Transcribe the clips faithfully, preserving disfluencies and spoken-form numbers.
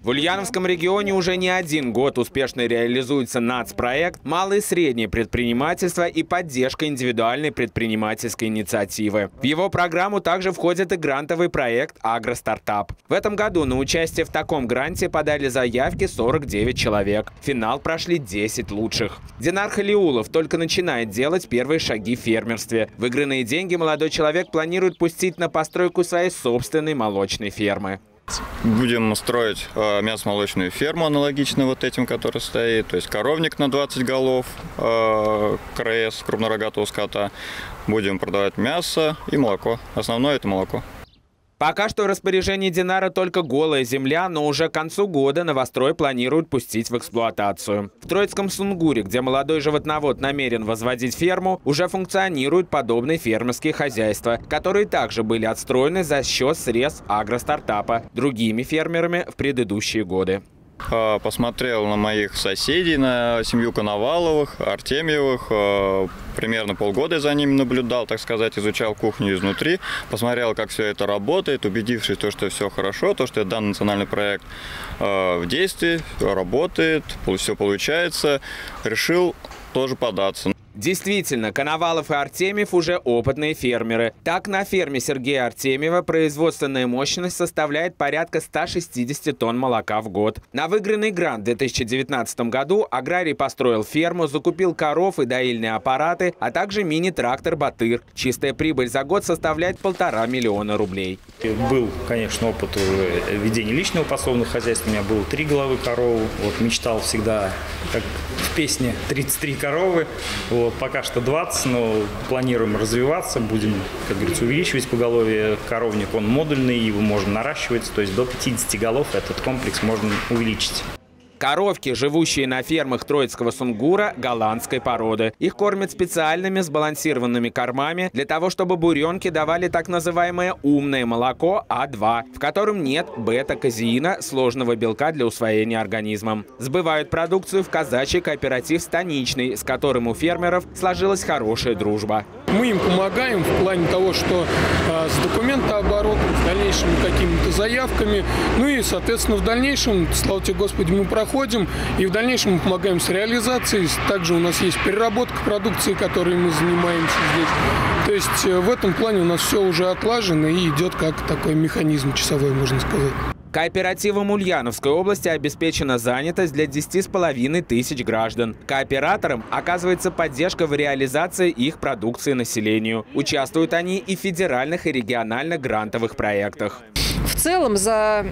В Ульяновском регионе уже не один год успешно реализуется нацпроект «Малое и среднее предпринимательство» и поддержка индивидуальной предпринимательской инициативы. В его программу также входит и грантовый проект «Агростартап». В этом году на участие в таком гранте подали заявки сорок девять человек. В финал прошли десять лучших. Динар Халиулов только начинает делать первые шаги в фермерстве. Выигранные деньги молодой человек планирует пустить на постройку своей собственной молочной фермы. Будем строить э, мясомолочную ферму, аналогично вот этим, который стоит. То есть коровник на двадцать голов, э, КРС, крупнорогатого скота. Будем продавать мясо и молоко. Основное – это молоко. Пока что в распоряжении Динара только голая земля, но уже к концу года новострой планируют пустить в эксплуатацию. В Троицком Сунгуре, где молодой животновод намерен возводить ферму, уже функционируют подобные фермерские хозяйства, которые также были отстроены за счет средств агростартапа другими фермерами в предыдущие годы. Посмотрел на моих соседей, на семью Коноваловых, Артемьевых. Примерно полгода за ними наблюдал, так сказать, изучал кухню изнутри. Посмотрел, как все это работает, убедившись, то, что все хорошо, то, что данный национальный проект в действии, работает, все получается. Решил тоже податься. Действительно, Коновалов и Артемьев уже опытные фермеры. Так, на ферме Сергея Артемьева производственная мощность составляет порядка ста шестидесяти тонн молока в год. На выигранный грант в две тысячи девятнадцатом году аграрий построил ферму, закупил коров и доильные аппараты, а также мини-трактор «Батыр». Чистая прибыль за год составляет полтора миллиона рублей. Был, конечно, опыт ведения личного подсобного хозяйства. У меня было три головы коровы. Вот, мечтал всегда, как в песне, тридцать три коровы. Вот, пока что двадцать, но планируем развиваться. Будем, как говорится, увеличивать поголовье. Коровник, он модульный, его можно наращивать. То есть до пятидесяти голов этот комплекс можно увеличить. Коровки, живущие на фермах Троицкого Сунгура, голландской породы. Их кормят специальными сбалансированными кормами для того, чтобы буренки давали так называемое умное молоко А два, в котором нет бета-казеина, сложного белка для усвоения организмом. Сбывают продукцию в казачий кооператив «Станичный», с которым у фермеров сложилась хорошая дружба. Мы им помогаем в плане того, что а, с документооборотом, в дальнейшем какими-то заявками. Ну и, соответственно, в дальнейшем, слава тебе Господи, мы проходим. И в дальнейшем мы помогаем с реализацией. Также у нас есть переработка продукции, которой мы занимаемся здесь. То есть в этом плане у нас все уже отлажено и идет как такой механизм часовой, можно сказать. Кооперативом Ульяновской области обеспечена занятость для десяти с половиной тысяч граждан. Кооператорам оказывается поддержка в реализации их продукции населению. Участвуют они и в федеральных и региональных грантовых проектах. В целом за...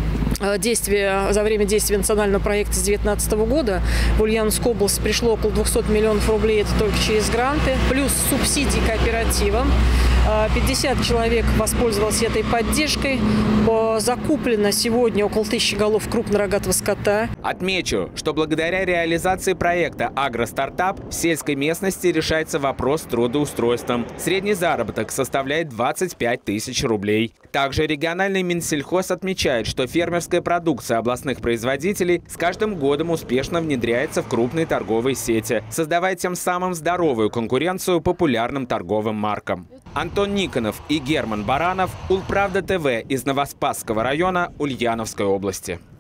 Действие, за время действия национального проекта с две тысячи девятнадцатого года в Ульяновскую область пришло около двухсот миллионов рублей, это только через гранты, плюс субсидии кооперативам. пятьдесят человек воспользовалось этой поддержкой. Закуплено сегодня около тысячи голов крупнорогатого скота. Отмечу, что благодаря реализации проекта «Агростартап» в сельской местности решается вопрос с трудоустройством. Средний заработок составляет двадцать пять тысяч рублей. Также региональный Минсельхоз отмечает, что фермерская продукция областных производителей с каждым годом успешно внедряется в крупные торговые сети, создавая тем самым здоровую конкуренцию популярным торговым маркам. Антон Никонов и Герман Баранов, Улправда ТВ из Новоспасского района Ульяновской области.